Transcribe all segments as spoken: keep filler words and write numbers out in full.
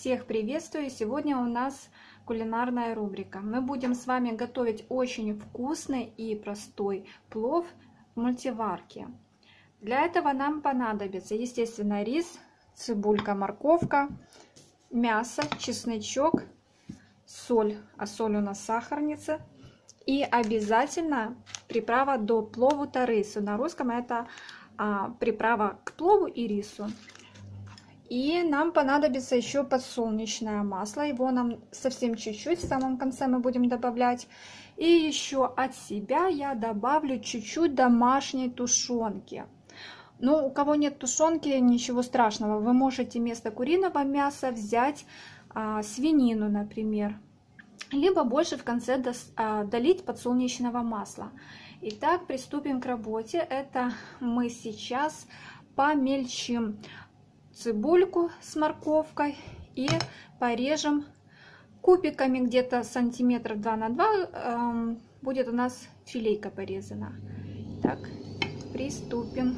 Всех приветствую! Сегодня у нас кулинарная рубрика. Мы будем с вами готовить очень вкусный и простой плов в мультиварке. Для этого нам понадобится, естественно, рис, цибулька, морковка, мясо, чесночок, соль, а соль у нас сахарница. И обязательно приправа до плову та рису. На русском это а, приправа к плову и рису. И нам понадобится еще подсолнечное масло. Его нам совсем чуть-чуть, в самом конце мы будем добавлять. И еще от себя я добавлю чуть-чуть домашней тушенки. Но у кого нет тушенки, ничего страшного. Вы можете вместо куриного мяса взять а, свинину, например. Либо больше в конце долить подсолнечного масла. Итак, приступим к работе. Это мы сейчас помельчим цибульку с морковкой и порежем кубиками где-то сантиметров два на два. Эм, будет у нас филейка порезана. Так, приступим.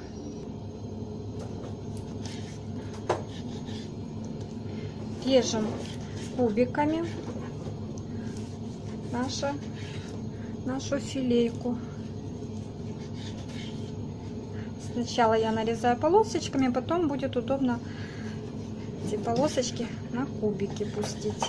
Режем кубиками нашу, нашу филейку. Сначала я нарезаю полосочками, потом будет удобно эти полосочки на кубики пустить.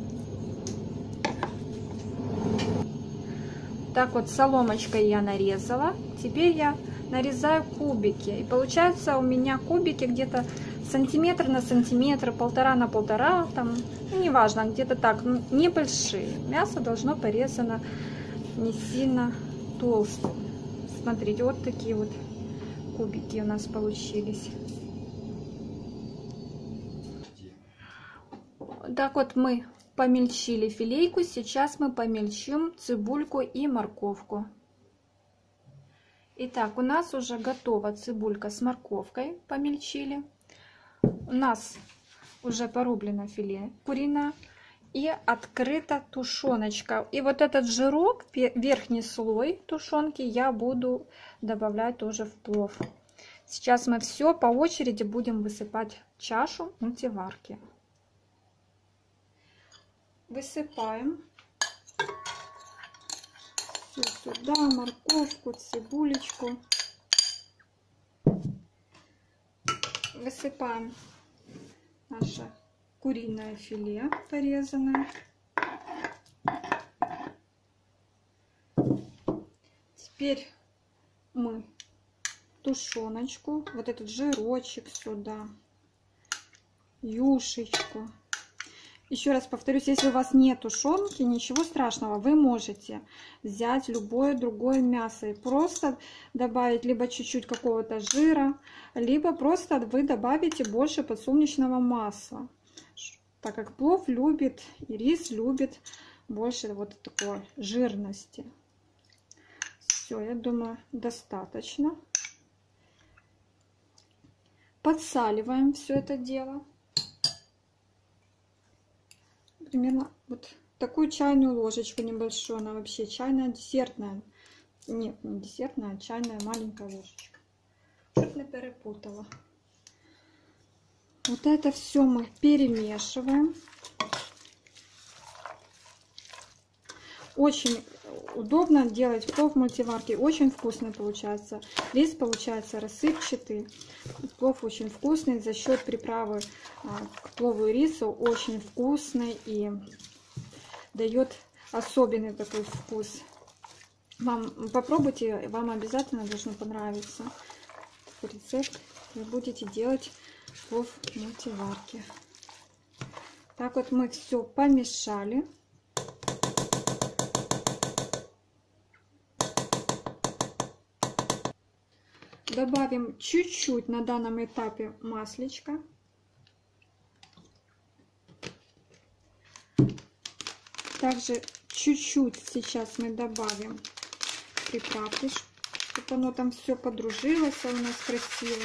Так вот соломочкой я нарезала. Теперь я нарезаю кубики. И получается у меня кубики где-то сантиметр на сантиметр, полтора на полтора, там, ну, неважно, где-то так, небольшие. Мясо должно порезано не сильно толстым. Смотрите, вот такие вот кубики у нас получились. Так вот мы помельчили филейку, сейчас мы помельчим цибульку и морковку. Итак, у нас уже готова цибулька с морковкой, помельчили. У нас уже порублено филе куриное и открыта тушеночка. И вот этот жирок, верхний слой тушенки, я буду добавлять тоже в плов. Сейчас мы все по очереди будем высыпать в чашу мультиварки. Высыпаем все сюда, морковку, цибулечку. Высыпаем наше куриное филе порезанное. Теперь мы тушеночку, вот этот жирочек сюда, юшечку. Еще раз повторюсь, если у вас нет тушенки, ничего страшного, вы можете взять любое другое мясо и просто добавить либо чуть-чуть какого-то жира, либо просто вы добавите больше подсолнечного масла, так как плов любит и рис любит больше вот такой жирности. Все, я думаю, достаточно. Подсаливаем все это дело. Примерно вот такую чайную ложечку небольшую, она вообще чайная, десертная. Нет, не десертная, а чайная маленькая ложечка. Чуть не перепутала. Вот это все мы перемешиваем. Очень удобно делать плов в мультиварке, очень вкусный получается. Рис получается рассыпчатый, плов очень вкусный за счет приправы к плову и рису, очень вкусный и дает особенный такой вкус. Вам попробуйте, вам обязательно должно понравиться такой рецепт. Вы будете делать плов в мультиварке. Так вот мы все помешали. Добавим чуть-чуть на данном этапе маслечка. Также чуть-чуть сейчас мы добавим приправки, чтобы оно там все подружилось у нас красиво.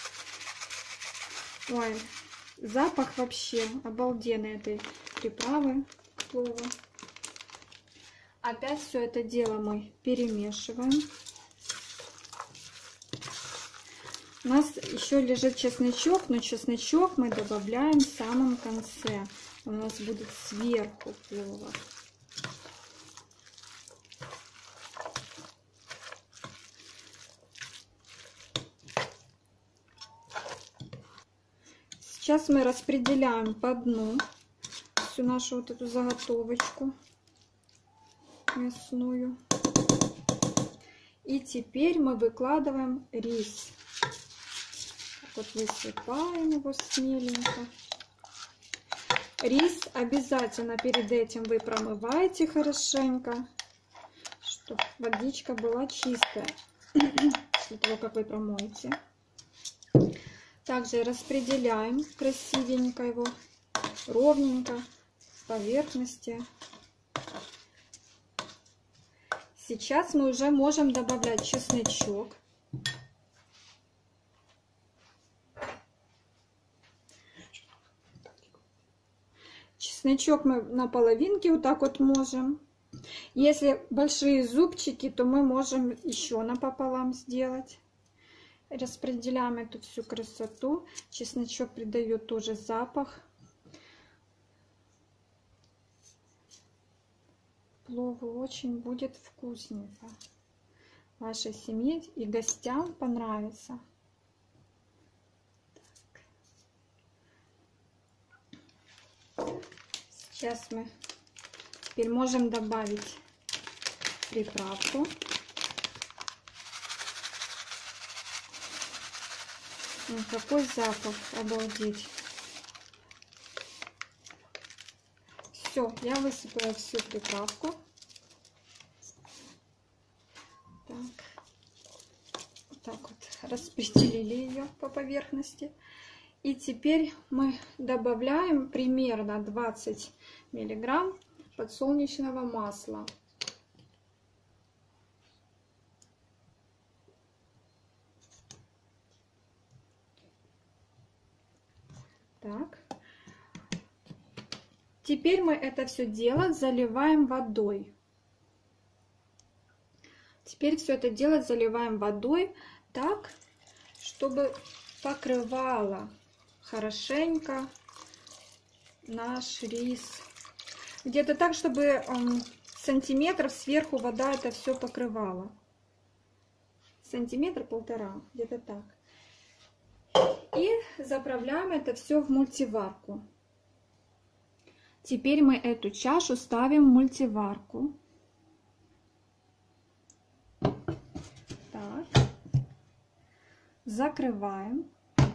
Ой, запах вообще обалденный этой приправы к плову. Опять все это дело мы перемешиваем. У нас еще лежит чесночок, но чесночок мы добавляем в самом конце. Он у нас будет сверху плова. Сейчас мы распределяем по дну всю нашу вот эту заготовочку мясную. И теперь мы выкладываем рис. Вот высыпаем его смеленько. Рис обязательно перед этим вы промываете хорошенько, чтобы водичка была чистая, после того, как вы промоете. Также распределяем красивенько его, ровненько с поверхности. Сейчас мы уже можем добавлять чесночок. Чесночок мы на половинке вот так вот можем. Если большие зубчики, то мы можем еще напополам сделать. Распределяем эту всю красоту. Чесночок придает тоже запах плову. Очень будет вкусненько. Вашей семье и гостям понравится. Сейчас мы теперь можем добавить приправку. Ой, какой запах, обалдеть. Все, я высыпала всю приправку. Так, вот так вот распределили ее по поверхности. И теперь мы добавляем примерно двадцать миллиграмм подсолнечного масла. Так. Теперь мы это все дело заливаем водой. Теперь все это дело заливаем водой так, чтобы покрывало хорошенько наш рис. Где-то так, чтобы сантиметров сверху вода это все покрывала. Сантиметр полтора, где-то так. И заправляем это все в мультиварку. Теперь мы эту чашу ставим в мультиварку. Так. Закрываем.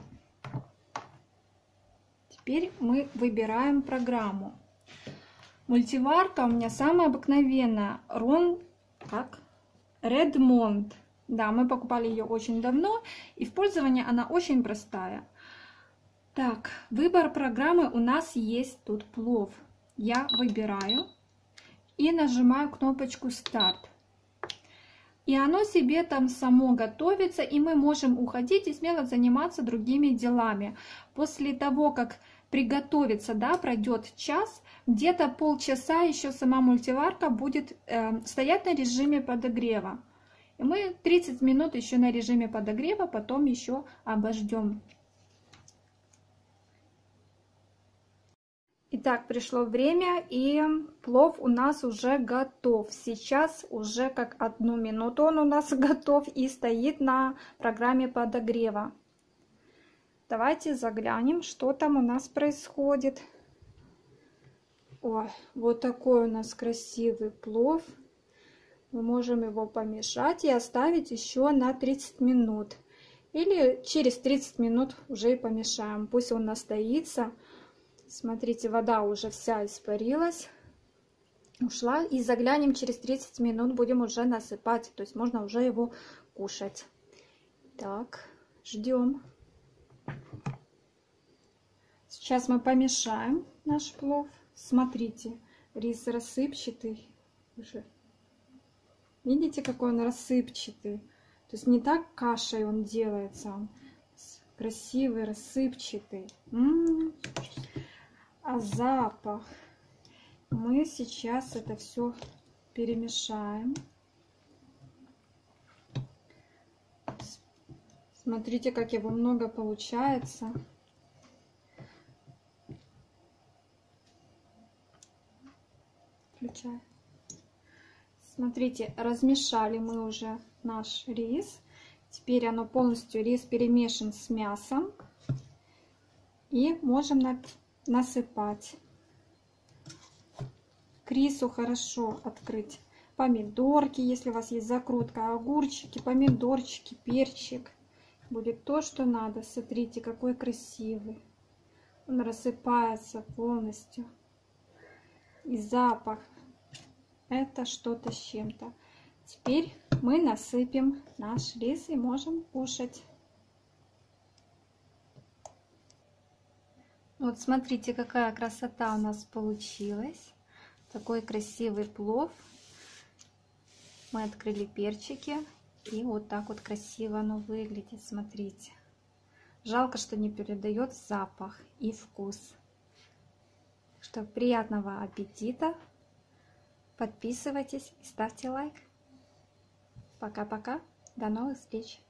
Теперь мы выбираем программу. Мультиварка у меня самая обыкновенная. Рон, как? Redmond. Да, мы покупали ее очень давно, и в пользовании она очень простая. Так, выбор программы у нас есть тут плов. Я выбираю и нажимаю кнопочку старт. И оно себе там само готовится, и мы можем уходить и смело заниматься другими делами. После того, как приготовится, да, пройдет час, где-то полчаса еще сама мультиварка будет э, стоять на режиме подогрева. И мы тридцать минут еще на режиме подогрева, потом еще обождем. Итак, пришло время, и плов у нас уже готов. Сейчас уже как одну минуту он у нас готов и стоит на программе подогрева. Давайте заглянем, что там у нас происходит. Ой, вот такой у нас красивый плов. Мы можем его помешать и оставить еще на тридцать минут. Или через тридцать минут уже и помешаем. Пусть он настоится. Смотрите, вода уже вся испарилась, ушла. И заглянем через тридцать минут, будем уже насыпать. То есть можно уже его кушать. Так, ждем. Сейчас мы помешаем наш плов. Смотрите, рис рассыпчатый уже. Видите, какой он рассыпчатый? То есть не так кашей он делается, он красивый, рассыпчатый. М-м-м. А запах? Мы сейчас это все перемешаем. Смотрите, как его много получается. Включаю. Смотрите, размешали мы уже наш рис. Теперь оно полностью, рис перемешан с мясом. И можем насыпать. К рису хорошо открыть помидорки, если у вас есть закрутка, огурчики, помидорчики, перчик. Будет то, что надо. Смотрите, какой красивый. Он рассыпается полностью. И запах. Это что-то с чем-то. Теперь мы насыпем наш рис и можем кушать. Вот смотрите, какая красота у нас получилась. Такой красивый плов. Мы открыли перчики. И вот так вот красиво оно выглядит. Смотрите. Жалко, что не передает запах и вкус. Что приятного аппетита. Подписывайтесь и ставьте лайк. Пока-пока. До новых встреч.